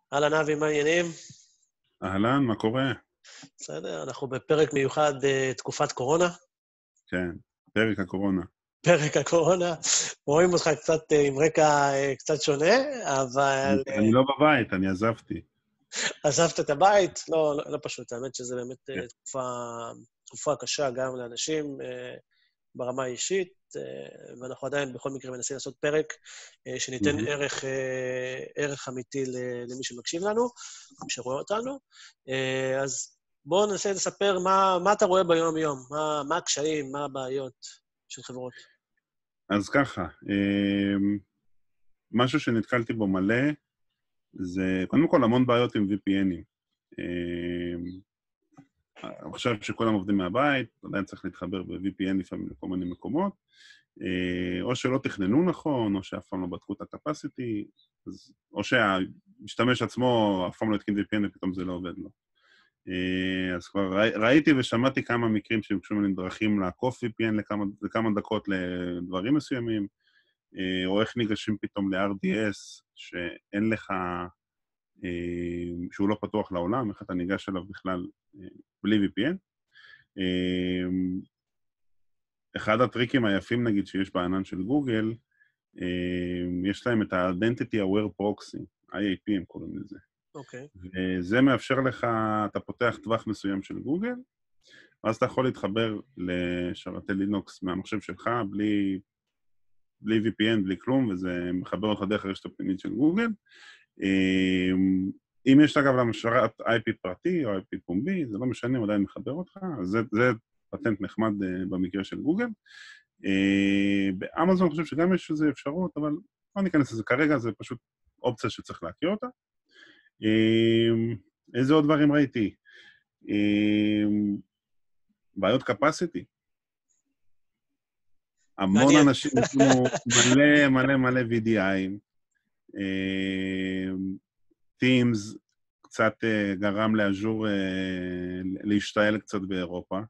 אהלן אבי, מה העניינים? אהלן, מה קורה? בסדר, אנחנו בפרק מיוחד תקופת קורונה. כן, פרק הקורונה. פרק הקורונה. רואים אותך קצת עם רקע קצת שונה, אבל אני לא בבית, אני עזבתי. עזבת את הבית, לא פשוט. האמת שזה באמת כן. תקופה קשה גם לאנשים ברמה האישית, ואנחנו עדיין בכל מקרה מנסים לעשות פרק שניתן מהמם. ערך אמיתי למי שמקשיב לנו, מי שרואה אותנו. אז בואו ננסה לספר מה אתה רואה ביום-יום, מה הקשיים, מה הבעיות של חברות. אז ככה, משהו שנתקלתי בו מלא, זה קודם כל המון בעיות עם VPNים. עכשיו שכולם עובדים מהבית, עדיין צריך להתחבר ב-VPN לפעמים לכל מיני מקומות, או שלא תכננו נכון, או שאף פעם לא בדקו את ה-capacity, או שהמשתמש עצמו אף פעם לא התקין VPN ופתאום זה לא עובד לו. אז כבר ראיתי ושמעתי כמה מקרים שביקשו ממני דרכים לעקוף VPN לכמה דקות לדברים מסוימים, או איך ניגשים פתאום ל-RDS, שאין לך, שהוא לא פתוח לעולם, איך אתה ניגש אליו בכלל בלי VPN. אחד הטריקים היפים, נגיד, שיש בענן של גוגל, יש להם את ה-Identity Aware Proxy, IAP הם קוראים לזה. אוקיי. וזה מאפשר לך, אתה פותח טווח מסוים של גוגל, ואז אתה יכול להתחבר לשרתי לינוקס מהמחשב שלך, בלי VPN, בלי כלום, וזה מחבר אותך דרך הרשת הפנימית של גוגל. אם יש אגב למשרת IP פרטי או IP פומבי, זה לא משנה, הוא עדיין מחבר אותך, אז זה פטנט נחמד במקרה של גוגל. באמזון אני חושב שגם יש איזו אפשרות, אבל לא ניכנס לזה כרגע, זה פשוט אופציה שצריך להכיר אותה. איזה עוד דברים ראיתי? בעיות capacity. המון מעניין. אנשים יש לנו מלא מלא מלא VDI'ים. Teams קצת גרם לאז'ור להשתעל קצת באירופה.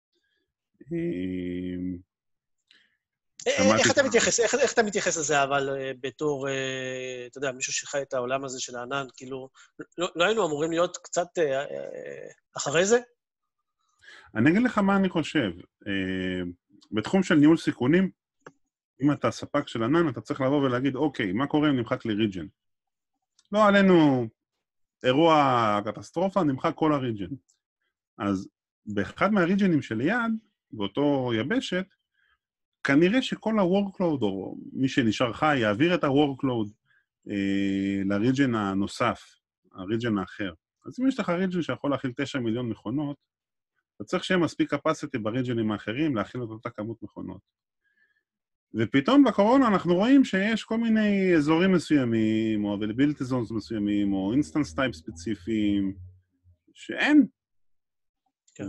איך אתה מתייחס לזה, אבל בתור, אתה יודע, מישהו שחי את העולם הזה של הענן, כאילו, לא היינו אמורים להיות קצת אחרי זה? אני אגיד לך מה אני חושב. בתחום של ניהול סיכונים, אם אתה ספק של ענן, אתה צריך לבוא ולהגיד, אוקיי, מה קורה אם נמחק לי ריג'ן? לא עלינו אירוע קטסטרופה, נמחק כל הריג'ן. אז באחד מהריג'נים שליד, באותו יבשת, כנראה שכל ה-workload, או מי שנשאר חי, יעביר את ה-workload לריג'ן הנוסף, הריג'ן האחר. אז אם יש לך ריג'ן שיכול להכיל 9 מיליון מכונות, אתה צריך שיהיה מספיק capacity בריג'נים האחרים להכיל את אותה כמות מכונות. ופתאום בקורונה אנחנו רואים שיש כל מיני אזורים מסוימים, או availability zones מסוימים, או instance type ספציפיים, שאין. כן.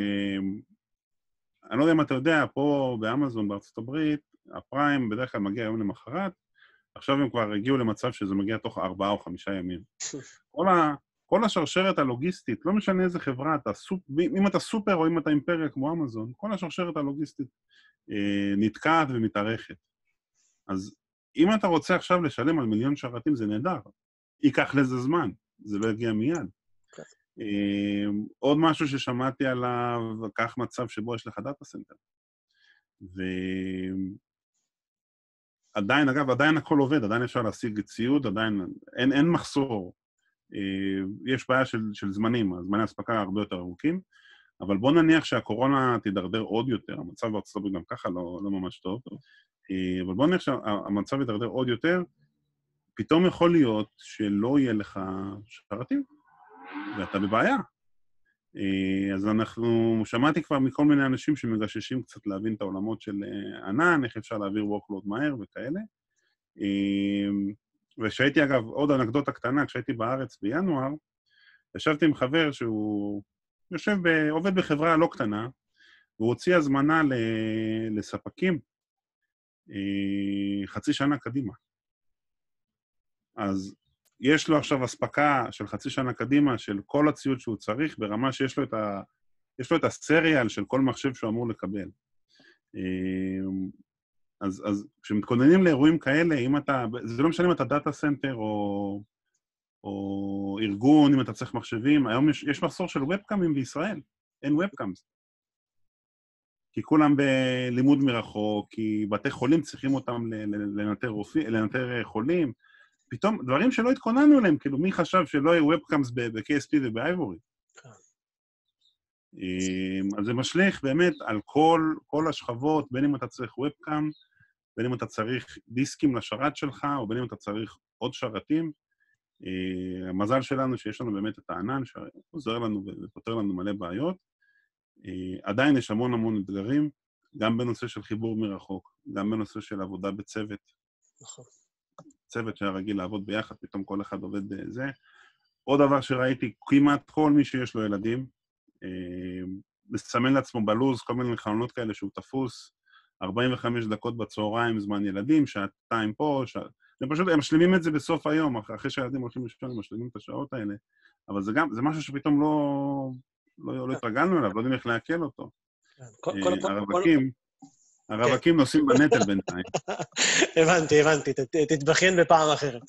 אני לא יודע אם אתה יודע, פה באמזון בארצות הברית, הפריים בדרך כלל מגיע יום למחרת, עכשיו הם כבר הגיעו למצב שזה מגיע תוך 4 או 5 ימים. כל השרשרת הלוגיסטית, לא משנה איזה חברה, אם אתה סופר או אם אתה אימפריה כמו אמזון, כל השרשרת הלוגיסטית נתקעת ומתארכת. אז אם אתה רוצה עכשיו לשלם על 1,000,000 שרתים, זה נהדר. ייקח לזה זמן, זה לא יגיע מיד. עוד משהו ששמעתי עליו, כך מצב שבו יש לך דאטה סנטר. ועדיין, אגב, עדיין הכל עובד, עדיין אפשר להשיג ציוד, עדיין אין מחסור. יש בעיה של זמנים, הזמני הספקה הרבה יותר ארוכים, אבל בוא נניח שהקורונה תידרדר עוד יותר, המצב בארצות הברית גם ככה לא ממש טוב, אבל בוא נניח שהמצב ידרדר עוד יותר, פתאום יכול להיות שלא יהיה לך שרתים, ואתה בבעיה. אז שמעתי כבר מכל מיני אנשים שמגששים קצת להבין את העולמות של ענן, איך אפשר להעביר workload מהר וכאלה. ושהייתי, אגב, עוד אנקדוטה קטנה, כשהייתי בארץ בינואר, ישבתי עם חבר שהוא עובד בחברה לא קטנה, והוא הוציא הזמנה לספקים חצי שנה קדימה. אז יש לו עכשיו הספקה של חצי שנה קדימה של כל הציוד שהוא צריך, ברמה שיש לו את הסריאל של כל מחשב שהוא אמור לקבל. אז כשמתכוננים לאירועים כאלה, זה לא משנה אם אתה דאטה סנטר או ארגון, אם אתה צריך מחשבים. היום יש מחסור של ובקאמים בישראל, אין ובקאמס. כי כולם בלימוד מרחוק, כי בתי חולים צריכים אותם לנטר חולים. פתאום, דברים שלא התכוננו אליהם, כאילו מי חשב שלא יהיו ובקאמס ב-KSP ובאייבורי. אז זה משליך באמת על כל השכבות, בין אם אתה צריך ובקאם, בין אם אתה צריך דיסקים לשרת שלך, או בין אם אתה צריך עוד שרתים. המזל שלנו שיש לנו באמת את הענן, שעוזר לנו ופותר לנו מלא בעיות. עדיין יש המון אתגרים, גם בנושא של חיבור מרחוק, גם בנושא של עבודה בצוות. נכון. צוות שהיה רגיל לעבוד ביחד, פתאום כל אחד עובד בזה. עוד דבר שראיתי, כמעט כל מי שיש לו ילדים, מסמן לעצמו בלוז, כל מיני חלונות כאלה שהוא תפוס, 45 דקות בצהריים זמן ילדים, שעתיים פה, הם משלימים את זה בסוף היום, אחרי שהילדים הולכים לישון, הם משלימים את השעות האלה, אבל זה משהו שפתאום לא התרגלנו אליו, לא יודעים איך להקל אותו. הרווקים נוסעים בנטל בינתיים. הבנתי, תתבחין בפעם אחרת.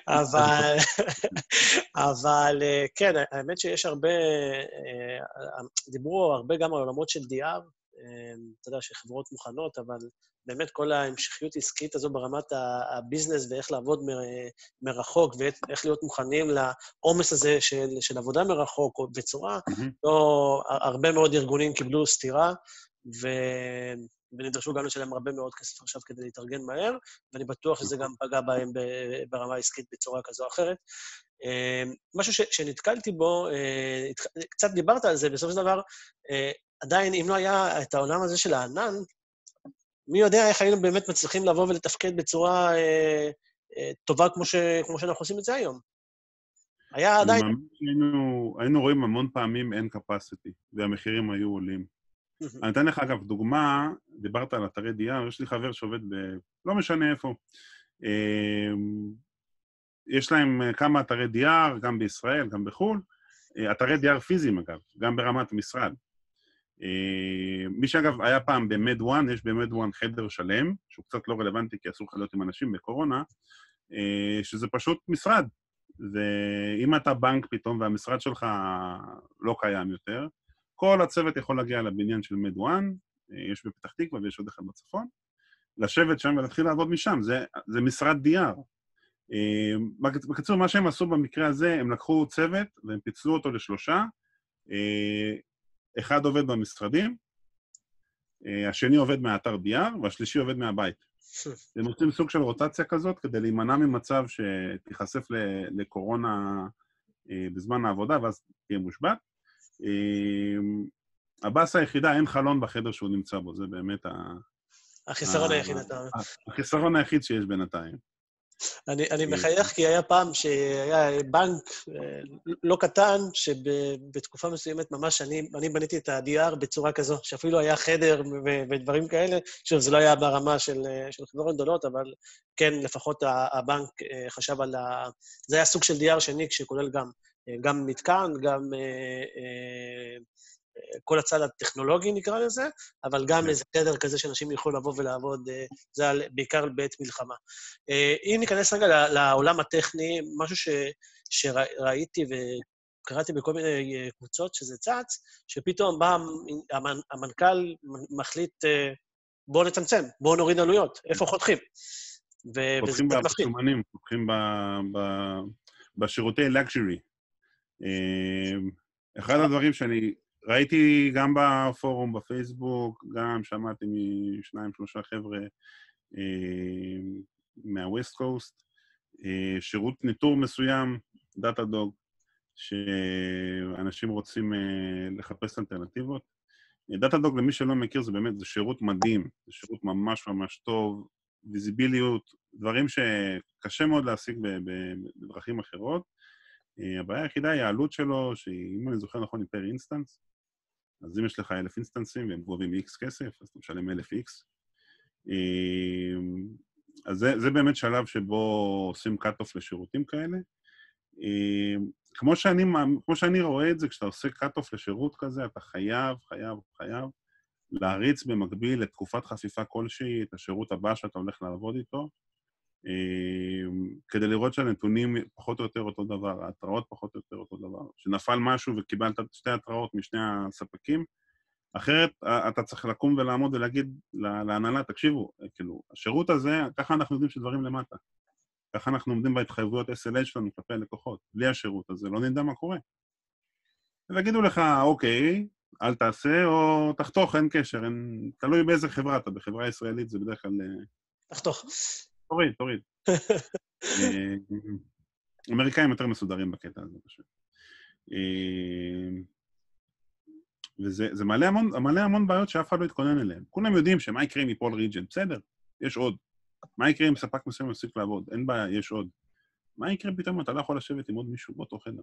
אבל כן, האמת שיש הרבה, דיברו הרבה גם על עולמות של DR, אתה יודע, שחברות מוכנות, אבל באמת כל ההמשכיות העסקית הזו ברמת הביזנס ואיך לעבוד מרחוק ואיך להיות מוכנים לעומס הזה של עבודה מרחוק בצורה, הרבה מאוד ארגונים קיבלו סתירה, ונדרשו גם לשלם הרבה מאוד כסף עכשיו כדי להתארגן מהר, ואני בטוח שזה גם פגע בהם ברמה העסקית בצורה כזו או אחרת. משהו שנתקלתי בו, קצת דיברת על זה, בסופו של דבר, עדיין, אם לא היה את העולם הזה של הענן, מי יודע איך היינו באמת מצליחים לבוא ולתפקד בצורה טובה כמו שאנחנו עושים את זה היום. היה עדיין... היינו רואים המון פעמים אין capacity, והמחירים היו עולים. אני אתן לך, אגב, דוגמה, דיברת על אתרי DR, יש לי חבר שעובד לא משנה איפה. יש להם כמה אתרי DR, גם בישראל, גם בחו"ל, אתרי DR פיזיים, אגב, גם ברמת המשרד. מי שאגב היה פעם במד וואן, יש במד וואן חדר שלם, שהוא קצת לא רלוונטי כי אסור להיות עם אנשים בקורונה, שזה פשוט משרד. ואם אתה בנק פתאום והמשרד שלך לא קיים יותר, כל הצוות יכול להגיע לבניין של מד וואן, יש בפתח תקווה ויש עוד אחד בצפון, לשבת שם ולהתחיל לעבוד משם, זה משרד DR. בקיצור, מה שהם עשו במקרה הזה, הם לקחו צוות והם פיצלו אותו לשלושה, אחד עובד במשרדים, השני עובד מהאתר DR, והשלישי עובד מהבית. הם עושים סוג של רוטציה כזאת, כדי להימנע ממצב שתיחשף לקורונה בזמן העבודה, ואז תהיה מושבת. הבאס היחידה, אין חלון בחדר שהוא נמצא בו, זה באמת החיסרון היחיד. החיסרון היחיד שיש בינתיים. אני מחייך כי היה פעם שהיה בנק לא קטן, שבתקופה מסוימת ממש אני בניתי את ה-DR בצורה כזו, שאפילו היה חדר ודברים כאלה, שוב, זה לא היה ברמה של חברות גדולות, אבל כן, לפחות הבנק חשב על זה היה סוג של DR שני, שכולל גם מתקן, גם כל הצד הטכנולוגי נקרא לזה, אבל גם איזה חדר כזה שאנשים יכולו לבוא ולעבוד, זה בעיקר בעת מלחמה. אם ניכנס רגע לעולם הטכני, משהו שראיתי וקראתי בכל מיני קבוצות שזה צץ, שפתאום בא המנכ"ל מחליט, בואו נצמצם, בואו נוריד עלויות, איפה חותכים? חותכים בסומנים, חותכים בשירותי luxury. אחד הדברים שאני ראיתי גם בפורום, בפייסבוק, גם שמעתי משניים, שלושה חבר'ה מהווסט קוסט, שירות ניטור מסוים, דאטה-דוג, שאנשים רוצים לחפש אלטרנטיבות. דאטה-דוג, למי שלא מכיר, זה באמת, זה שירות מדהים, זה שירות ממש ממש טוב, ויזיביליות, דברים שקשה מאוד להשיג בדרכים אחרות. הבעיה היחידה היא העלות שלו, שאם אני זוכר נכון, היא פר אינסטנס, אז אם יש לך 1,000 אינסטנסים והם גובים X כסף, אז אתה משלם 1,000X. אז זה באמת שלב שבו עושים cut-off לשירותים כאלה. כמו שאני רואה את זה, כשאתה עושה cut-off לשירות כזה, אתה חייב להריץ במקביל לתקופת חפיפה כלשהי, את השירות הבא שאתה הולך לעבוד איתו, כדי לראות שהנתונים פחות או יותר אותו דבר, ההתראות פחות או יותר אותו דבר, שנפל משהו וקיבלת שתי התראות משני הספקים, אחרת אתה צריך לקום ולעמוד ולהגיד להנהלה, תקשיבו, כאילו, השירות הזה, ככה אנחנו יודעים שדברים למטה. ככה אנחנו עומדים בהתחייבויות SLA שלנו כלפי הלקוחות. בלי השירות הזה, לא נדע מה קורה. ויגידו לך, אוקיי, אל תעשה, או תחתוך, אין קשר, תלוי באיזה חברה אתה. בחברה ישראלית זה בדרך כלל... תחתוך. תוריד. אמריקאים יותר מסודרים בקטע הזה, פשוט. וזה מעלה המון בעיות שאף אחד לא יתכונן אליהן. כולם יודעים שמה יקרה אם יפול ריג'ן, בסדר, יש עוד. מה יקרה אם ספק מסוים יפסיק לעבוד? אין בעיה, יש עוד. מה יקרה פתאום? אתה לא יכול לשבת עם עוד מישהו באותו חדר.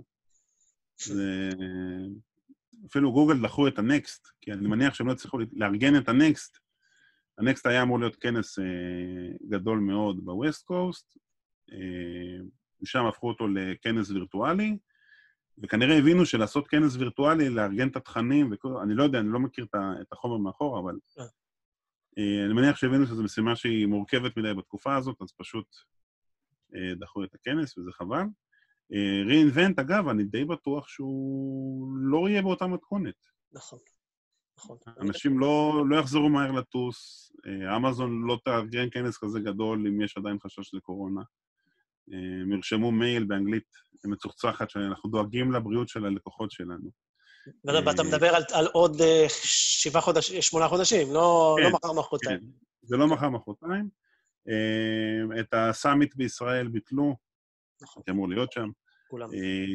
אפילו גוגל דחו את הנקסט, כי אני מניח שהם לא צריכו לארגן את הנקסט. הנקסט היה אמור להיות כנס גדול מאוד בווסט קוסט, משם הפכו אותו לכנס וירטואלי, וכנראה הבינו שלעשות כנס וירטואלי, לארגן את התכנים, אני לא יודע, אני לא מכיר את החומר מאחור, אבל אני מניח שהבינו שזו משימה שהיא מורכבת מדי בתקופה הזאת, אז פשוט דחו את הכנס, וזה חבל. רeinvent, אגב, אני די בטוח שהוא לא יהיה באותה מתכונת. נכון. אנשים לא יחזרו מהר לטוס, אמזון לא תארגן כנס כזה גדול אם יש עדיין חשש לקורונה. הם ירשמו מייל באנגלית מצוחצחת שאנחנו דואגים לבריאות של הלקוחות שלנו. ואתה מדבר על עוד 8 חודשים, לא מחר מחרתיים. זה לא מחר מחרתיים. את הסאמיט בישראל ביטלו, הייתי אמור להיות שם. כולם.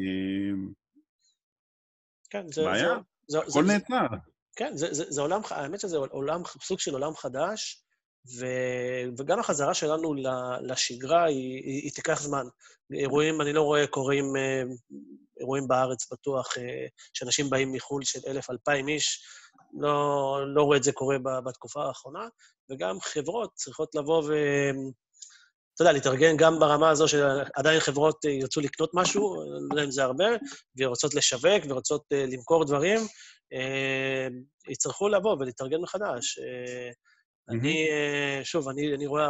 בעיה, הכל נעצר. כן, זה עולם, האמת שזה סוג של עולם חדש, וגם החזרה שלנו לשגרה היא תיקח זמן. אירועים, אני לא רואה קוראים אירועים בארץ בטוח, שאנשים באים מחול של 1,000-2,000 איש, לא רואה את זה קורה בתקופה האחרונה, וגם חברות צריכות לבוא אתה יודע, להתארגן גם ברמה הזו שעדיין חברות ירצו לקנות משהו, לא יודע אם זה הרבה, ורוצות לשווק ורוצות למכור דברים, יצטרכו לבוא ולהתארגן מחדש. שוב, אני רואה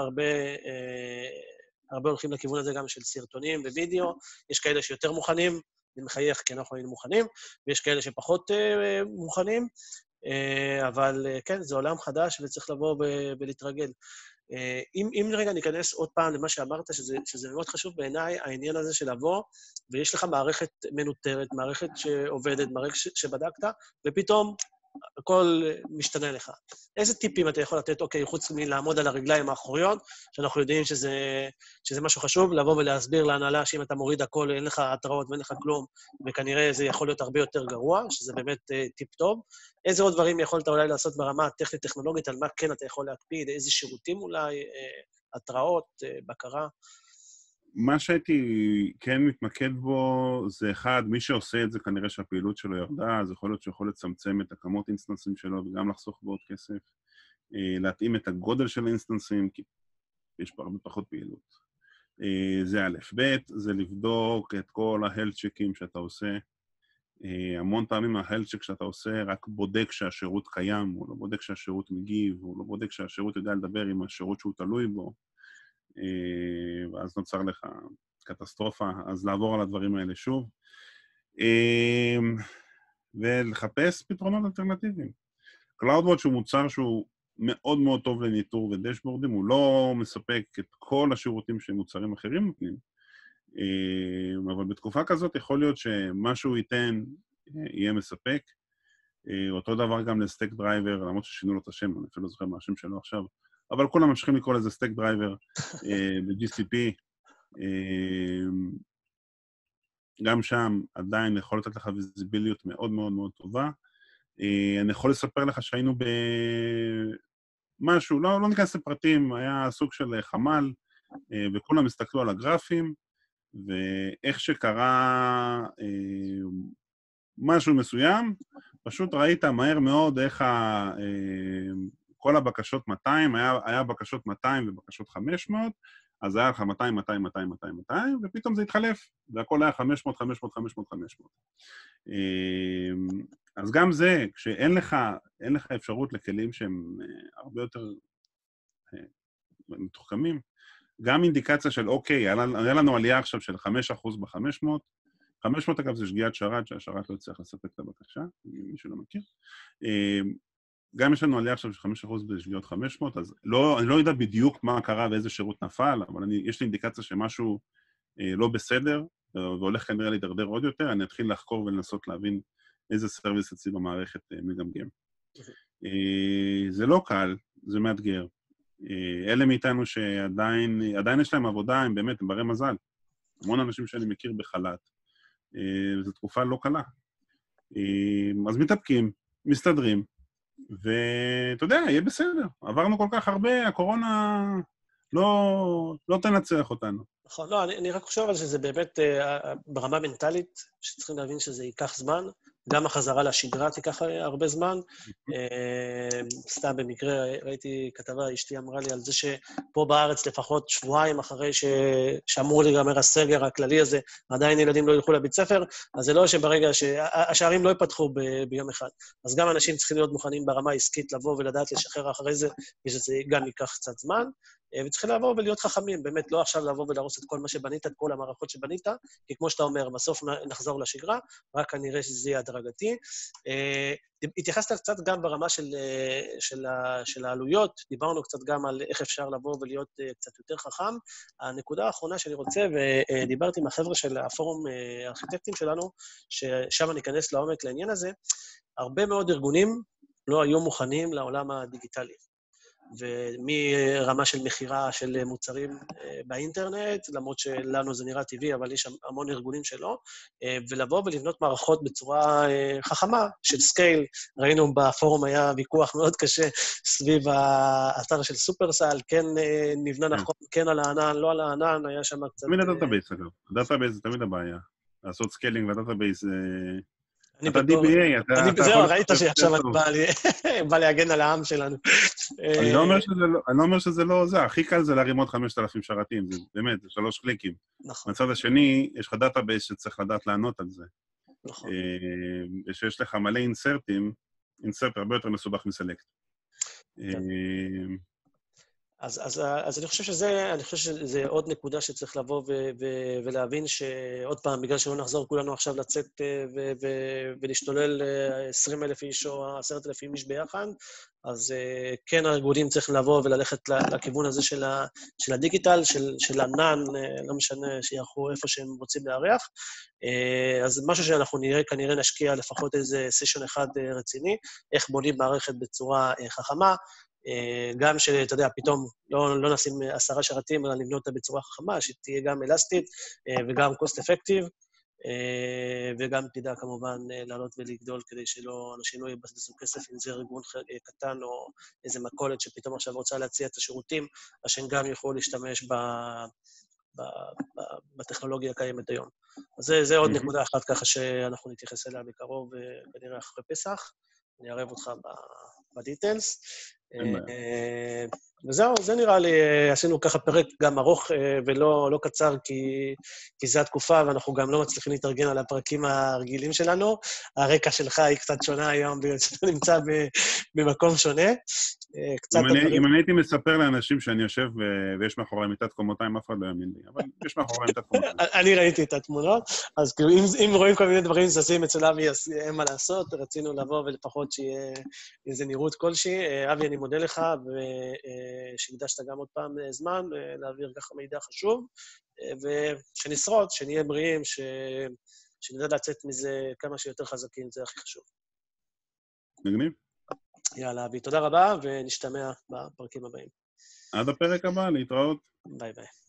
הרבה הולכים לכיוון הזה גם של סרטונים ווידאו, יש כאלה שיותר מוכנים, אני מחייך כי אנחנו היינו מוכנים, ויש כאלה שפחות מוכנים, אבל כן, זה עולם חדש וצריך לבוא ולהתרגל. אם רגע ניכנס עוד פעם למה שאמרת, שזה מאוד חשוב בעיניי, העניין הזה של לבוא, ויש לך מערכת מנוטרת, מערכת שעובדת, מערכת שבדקת, ופתאום הכל משתנה לך. איזה טיפים אתה יכול לתת, אוקיי, חוץ מלעמוד על הרגליים האחוריות, שאנחנו יודעים שזה משהו חשוב, לבוא ולהסביר להנהלה שאם אתה מוריד הכל, אין לך התראות ואין לך כלום, וכנראה זה יכול להיות הרבה יותר גרוע, שזה באמת טיפ טוב. איזה עוד דברים יכולת אולי לעשות ברמה הטכנית-טכנולוגית, על מה כן אתה יכול להקפיד, איזה שירותים אולי, התראות, בקרה? מה שהייתי כן מתמקד בו זה אחד, מי שעושה את זה כנראה שהפעילות שלו ירדה, אז יכול להיות שיכול לצמצם את הכמות אינסטנסים שלו וגם לחסוך בעוד כסף, להתאים את הגודל של האינסטנסים, כי יש פה הרבה פחות פעילות. זה א', ב', זה לבדוק את כל ה-health checks שאתה עושה. המון פעמים ה-health check שאתה עושה רק בודק שהשירות קיים, הוא לא בודק שהשירות מגיב, הוא לא בודק שהשירות יודע לדבר עם השירות שהוא תלוי בו. ואז נוצר לך קטסטרופה, אז לעבור על הדברים האלה שוב, ולחפש פתרונות אלטרנטיביים. CloudWatch הוא מוצר שהוא מאוד מאוד טוב לניטור ודשבורדים, הוא לא מספק את כל השירותים שמוצרים אחרים נותנים, אבל בתקופה כזאת יכול להיות שמשהו ייתן, יהיה מספק, אותו דבר גם לסטק דרייבר, למרות ששינו לו את השם, אני אפילו לא זוכר מה השם שלו עכשיו, אבל כולם ממשיכים לקרוא לזה סטק דרייבר ב-GCP. גם שם עדיין יכול לתת לך ויזיביליות מאוד מאוד מאוד טובה. אני יכול לספר לך שהיינו במשהו, לא ניכנס לפרטים, היה סוג של חמ"ל, וכולם הסתכלו על הגרפים, ואיך שקרה משהו מסוים, פשוט ראית מהר מאוד איך כל הבקשות 200, היה בקשות 200 ובקשות 500, אז היה לך 200, 200, 200, 200, 200, ופתאום זה התחלף, והכל היה 500, 500, 500, 500. אז גם זה, כשאין לך אפשרות לכלים שהם הרבה יותר מתוחכמים, גם אינדיקציה של, אוקיי, היה לנו עלייה עכשיו של 5% ב-500, 500 אגב זה שגיאת שרת, שהשרת לא יצטרך לספק את הבקשה, מי שלא מכיר. גם יש לנו עלייה עכשיו של 5% בשגיאות 500, אז אני לא יודע בדיוק מה קרה ואיזה שירות נפל, אבל יש לי אינדיקציה שמשהו לא בסדר, והולך כנראה להידרדר עוד יותר, אני אתחיל לחקור ולנסות להבין איזה סרוויס אצלי במערכת מגמגם. זה לא קל, זה מאתגר. אלה מאיתנו שעדיין יש להם עבודה, הם באמת, הם ברי מזל. המון אנשים שאני מכיר בחל"ת. זו תקופה לא קלה. אז מתאפקים, מסתדרים, ואתה יודע, יהיה בסדר. עברנו כל כך הרבה, הקורונה לא תנצח אותנו. נכון, לא, אני רק חושב על שזה באמת ברמה מנטלית, שצריכים להבין שזה ייקח זמן, גם החזרה לשגרה תיקח הרבה זמן. סתם במקרה, ראיתי כתבה, אשתי אמרה לי על זה שפה בארץ לפחות שבועיים אחרי שאמור להיגמר הסגר הכללי הזה, עדיין ילדים לא ילכו לבית ספר, אז זה לא שברגע שהשערים לא ייפתחו ביום אחד. אז גם אנשים צריכים להיות מוכנים ברמה העסקית לבוא ולדעת לשחרר אחרי זה, ושזה גם ייקח קצת זמן. וצריכים לבוא ולהיות חכמים, באמת לא עכשיו לבוא ולהרוס את כל מה שבנית, את כל המערכות שבנית, כי כמו שאתה אומר, בסוף נחזור לשגרה, רק כנראה שזה יהיה הדרגתי. התייחסת קצת גם ברמה של העלויות, דיברנו קצת גם על איך אפשר לבוא ולהיות קצת יותר חכם. הנקודה האחרונה שאני רוצה, ודיברתי עם החבר'ה של הפורום הארכיטקטים שלנו, ששם ניכנס לעומק לעניין הזה, הרבה מאוד ארגונים לא היו מוכנים לעולם הדיגיטלי. ומרמה של מחירה של מוצרים באינטרנט, למרות שלנו זה נראה טבעי, אבל יש המון ארגונים שלא, ולבוא ולבנות מערכות בצורה חכמה של סקייל. ראינו בפורום היה ויכוח מאוד קשה סביב האתר של סופרסל, כן נבנה נכון, כן על הענן, לא על הענן, היה שם קצת... תמיד הדאטאבייס, אגב. הדאטאבייס זה תמיד הבעיה. לעשות סקיילינג לדאטאבייס אתה DBA, אתה יכול... זהו, ראית שעכשיו בא להגן על העם שלנו. אני לא אומר שזה לא זה, הכי קל זה להרים עוד 5,000 שרתים, זה באמת, זה 3 קליקים. נכון. מצד השני, יש לך דאטאבייס שצריך לדעת לענות על זה. נכון. ושיש לך מלא אינסרטים, אינסרט הרבה יותר מסובך מסלקט. אז אני חושב שזה עוד נקודה שצריך לבוא ולהבין שעוד פעם, בגלל שלא נחזור כולנו עכשיו לצאת ולהשתולל 20,000 איש או 10,000 איש ביחד, אז כן הארגונים צריכים לבוא וללכת לכיוון הזה של הדיגיטל, של ענן, לא משנה שיערכו איפה שהם רוצים לארח. אז משהו שאנחנו כנראה נשקיע לפחות איזה סשן אחד רציני, איך בונים מערכת בצורה חכמה, גם שאתה יודע, פתאום לא נשים 10 שרתים, אלא לבנות אותה בצורה חכמה, שתהיה גם אלסטית וגם cost effective, וגם תדע כמובן לעלות ולגדול כדי שאנשים לא יבזבזו כסף אם זה ארגון קטן או איזה מכולת שפתאום עכשיו רוצה להציע את השירותים, אז שהם גם יוכלו להשתמש בטכנולוגיה הקיימת היום. אז זה עוד נקודה אחת ככה שאנחנו נתייחס אליה בקרוב, כנראה אחרי פסח. אני אערב אותך בדיטלס. וזהו, זה נראה לי, עשינו ככה פרק גם ארוך ולא קצר, כי זו התקופה, ואנחנו גם לא מצליחים להתארגן על הפרקים הרגילים שלנו. הרקע שלך היא קצת שונה היום, בגלל שאתה נמצא במקום שונה. אם אני הייתי מספר לאנשים שאני יושב ויש מאחורי מיטת קומותיים, אף אחד לא יאמין לי, אבל יש מאחורי מיטת קומותיים. אני ראיתי את התמונות, אז כאילו, אם רואים כל מיני דברים ששים אצלם, אין מה לעשות, רצינו לבוא ולפחות שיהיה איזו נראות כלשהי. אבי, אני מודה לך, ושהקדשת גם עוד פעם זמן, להעביר ככה מידע חשוב, ושנשרוד, שנהיה בריאים, שנדע לצאת מזה כמה שיותר חזקים, זה הכי חשוב. מגניב. יאללה, אבי, תודה רבה, ונשתמע בפרקים הבאים. עד הפרק הבא, להתראות. ביי ביי.